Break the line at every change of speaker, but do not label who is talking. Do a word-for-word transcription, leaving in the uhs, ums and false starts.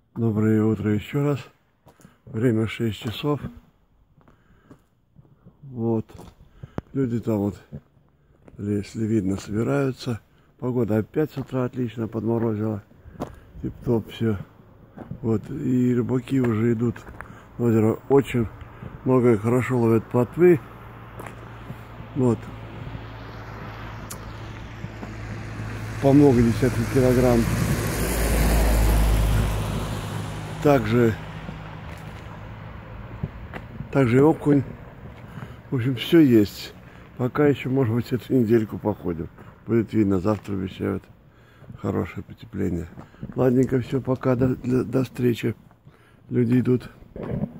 Доброе утро еще раз. Время шесть часов. Вот. Люди там вот, если видно, собираются. Погода опять с утра отлично подморозила. Тип-топ все. Вот. И рыбаки уже идут в озеро. Очень много и хорошо ловят плотвы. Вот. По много десятков килограмм. Также, также и окунь. В общем, все есть. Пока еще, может быть, эту недельку походим. Будет видно, завтра обещают хорошее потепление. Ладненько, все, пока, до, до встречи. Люди идут.